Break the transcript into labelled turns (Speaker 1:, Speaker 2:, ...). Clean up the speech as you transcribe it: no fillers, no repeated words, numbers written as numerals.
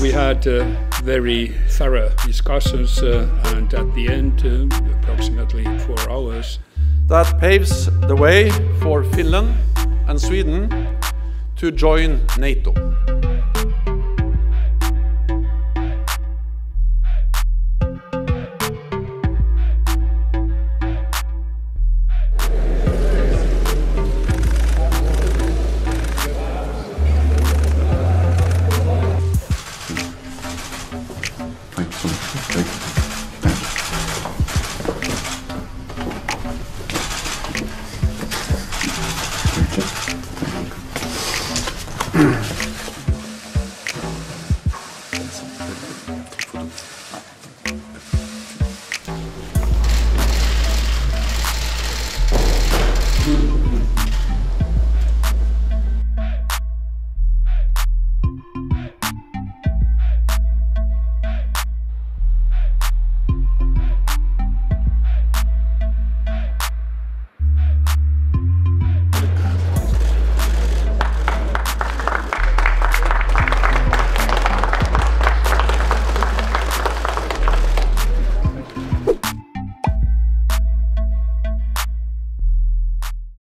Speaker 1: We had very thorough discussions and at the end, approximately 4 hours.
Speaker 2: That paves the way for Finland and Sweden to join NATO.